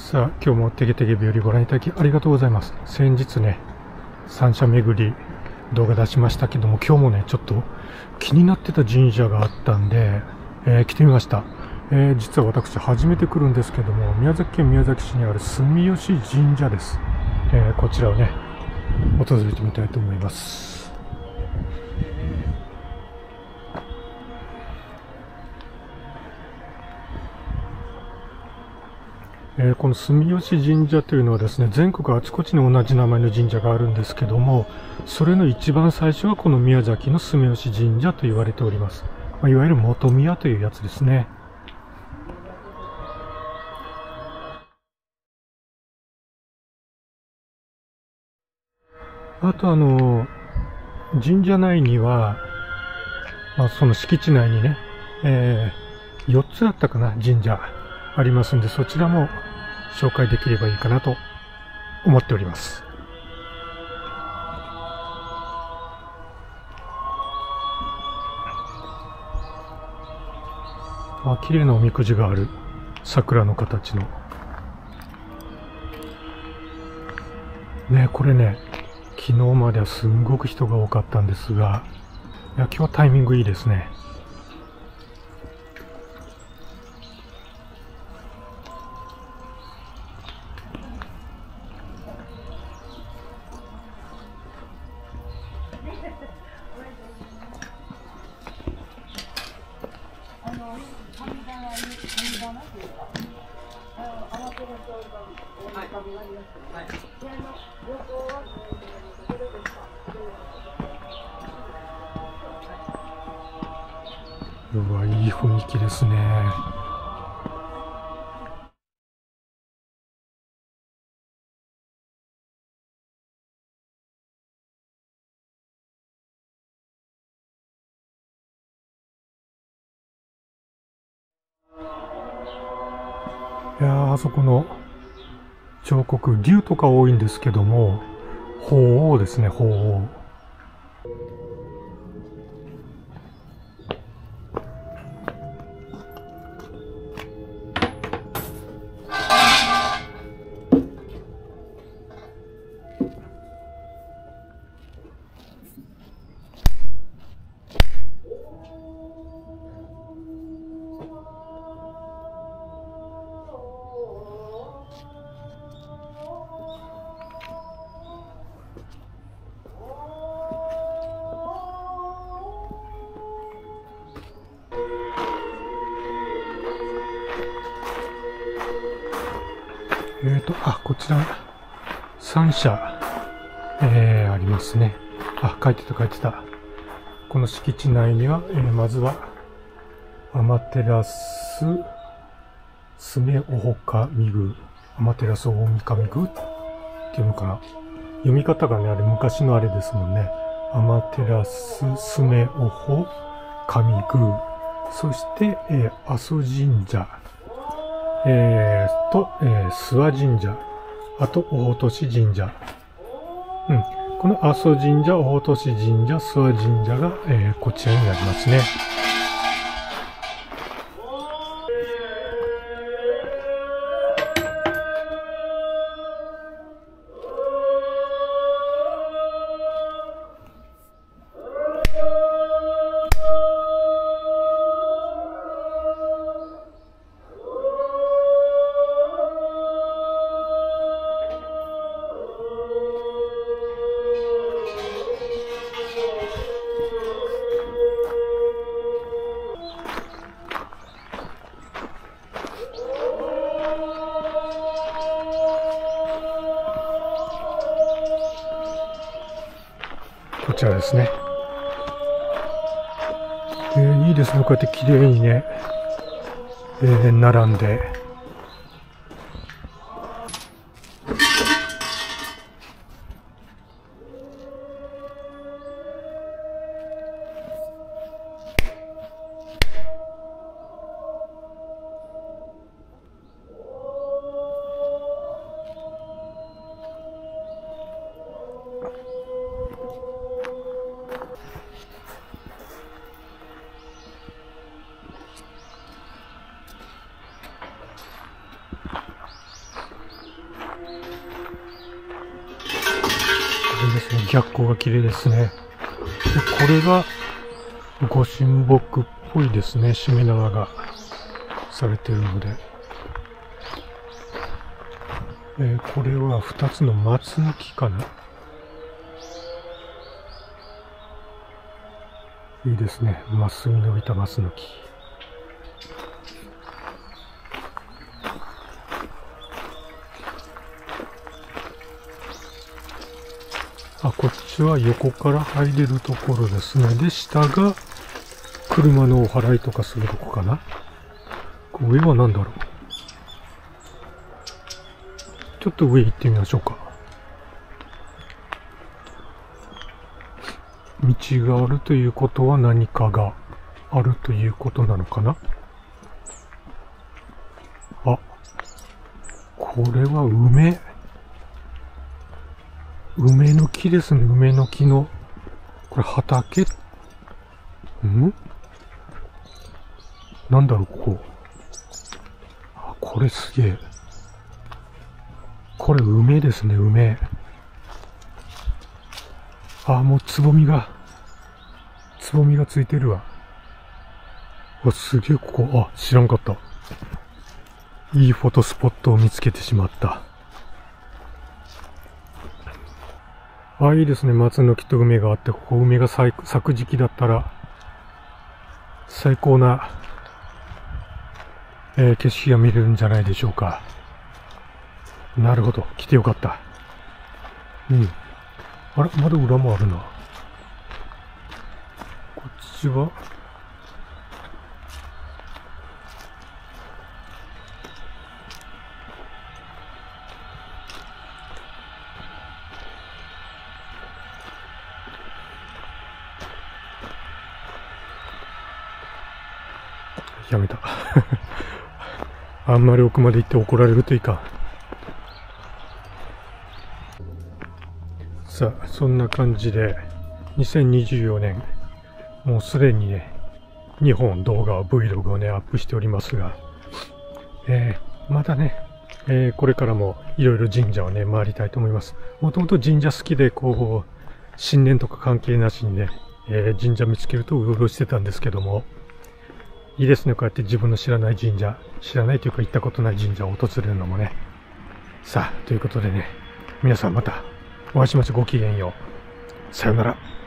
さあ、今日もてげてげ日和ご覧いただきありがとうございます。先日ね、三社巡り動画出しましたけども、今日もね、ちょっと気になってた神社があったんで、来てみました。実は私初めて来るんですけども、宮崎県宮崎市にある住吉神社です。こちらをね、訪れてみたいと思います。この住吉神社というのはですね、全国あちこちに同じ名前の神社があるんですけども、それの一番最初はこの宮崎の住吉神社と言われております。いわゆる元宮というやつですね。あと神社内には、その敷地内にね、4つだったかな、神社ありますんで、そちらも紹介できればいいかなと思っております。綺麗なおみくじがある。桜の形の。ね、これね、昨日まではすんごく人が多かったんですが、いや、今日はタイミングいいですね。うわ、いい雰囲気ですね。いやー、あそこの彫刻、竜とか多いんですけども、鳳凰ですね、鳳凰。こちら、3社、ありますね。書いてた。この敷地内には、まずは、天照スメオホカミグ、天照大神宮っていうのかな。読み方がね、あれ昔のあれですもんね。天照スメオホ神宮。そして、阿蘇神社。諏訪神社。あと、大年神社。この阿蘇神社、大年神社、諏訪神社が、こちらになりますね。こちらですね。いいですね。こうやって綺麗にね、並んで。 逆光が綺麗ですね。で、これが御神木っぽいですね。しめ縄がされているので。これは2つの松の木かな。いいですね。まっすぐ伸びた松の木。あ、こっちは横から入れるところですね。で、下が車のお祓いとかするとこかな。上は何だろう。ちょっと上行ってみましょうか。道があるということは何かがあるということなのかな。あ、これは梅の木ですね。梅の木の、これ畑なんだろう、ここ。あ、これすげえ。これ梅ですね、梅。あ、もうつぼみがついてるわ。わ、すげえ、ここ。あ、知らんかった。いいフォトスポットを見つけてしまった。あ、いいですね。松の木と梅があって、ここ梅が咲く時期だったら、最高な、景色が見れるんじゃないでしょうか。なるほど。来てよかった。うん。あれ、まだ裏もあるな。こっちは、やめた。あんまり奥まで行って怒られるといいか。さあ、そんな感じで、2024年、もうすでにね、2本動画、Vlog をね、アップしておりますが、またね、これからもいろいろ神社をね、回りたいと思います。もともと神社好きで、こう、新年とか関係なしにね、神社見つけるとうろうろしてたんですけども、いいですね。こうやって自分の知らない神社、知らないというか行ったことない神社を訪れるのもね。さあ、ということでね、皆さんまたお会いしましょう。ごきげんよう。さよなら。